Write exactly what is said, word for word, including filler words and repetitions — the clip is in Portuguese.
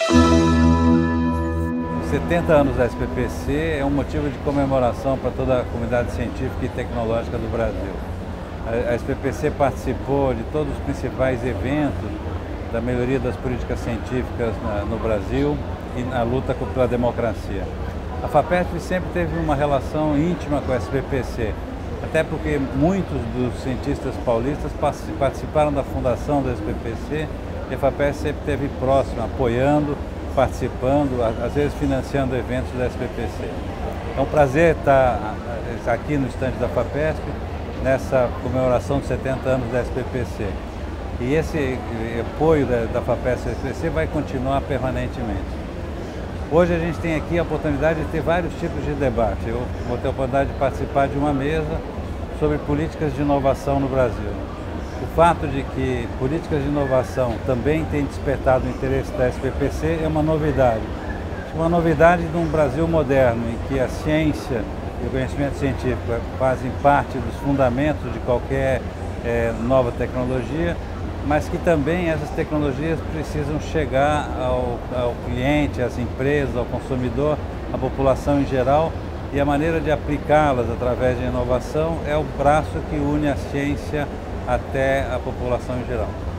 setenta anos da S P P C é um motivo de comemoração para toda a comunidade científica e tecnológica do Brasil. A S P P C participou de todos os principais eventos da melhoria das políticas científicas no Brasil e na luta pela democracia. A FAPESP sempre teve uma relação íntima com a S P P C, até porque muitos dos cientistas paulistas participaram da fundação da S P P C e a FAPESP sempre esteve próxima, apoiando, participando, às vezes financiando eventos da S P P C. É um prazer estar aqui no estande da FAPESP, nessa comemoração de setenta anos da S P P C. E esse apoio da, da FAPESP e S P P C vai continuar permanentemente. Hoje a gente tem aqui a oportunidade de ter vários tipos de debate. Eu vou ter a oportunidade de participar de uma mesa sobre políticas de inovação no Brasil. O fato de que políticas de inovação também têm despertado o interesse da S P P C é uma novidade. Uma novidade de um Brasil moderno, em que a ciência e o conhecimento científico fazem parte dos fundamentos de qualquer é, nova tecnologia, mas que também essas tecnologias precisam chegar ao, ao cliente, às empresas, ao consumidor, à população em geral, e a maneira de aplicá-las através de inovação é o braço que une a ciência até a população em geral.